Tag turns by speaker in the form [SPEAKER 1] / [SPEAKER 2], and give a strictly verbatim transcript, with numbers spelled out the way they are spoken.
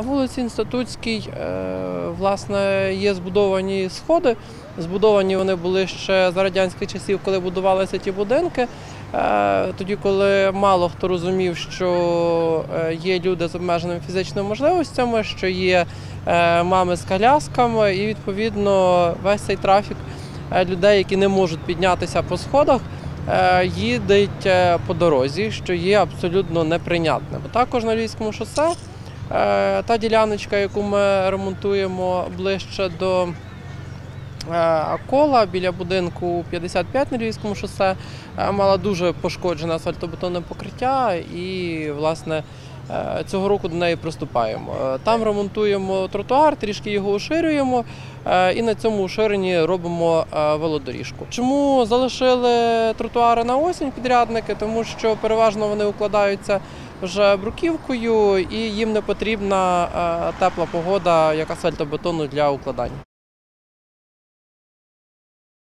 [SPEAKER 1] На вулиці Інститутській, власне, є збудовані сходи. Збудовані вони були ще за радянських часів, коли будувалися ті будинки. Тоді, коли мало хто розумів, що є люди з обмеженими фізичними можливостями, що є мами з колясками, і, відповідно, весь цей трафік людей, які не можуть піднятися по сходах, їдуть по дорозі, що є абсолютно неприйнятним. Також на Львівському шосе та діляночка, яку ми ремонтуємо ближче до кола, біля будинку п'ятдесят п'ять на Львівському шосе, мала дуже пошкоджене асфальтобетонне покриття і, власне, цього року до неї приступаємо. Там ремонтуємо тротуар, трішки його уширюємо і на цьому уширенні робимо велодоріжку. Чому залишили тротуари на осінь підрядники? Тому що переважно вони укладаються вже бруківкою і їм не потрібна тепла погода як асфальтобетону для укладання.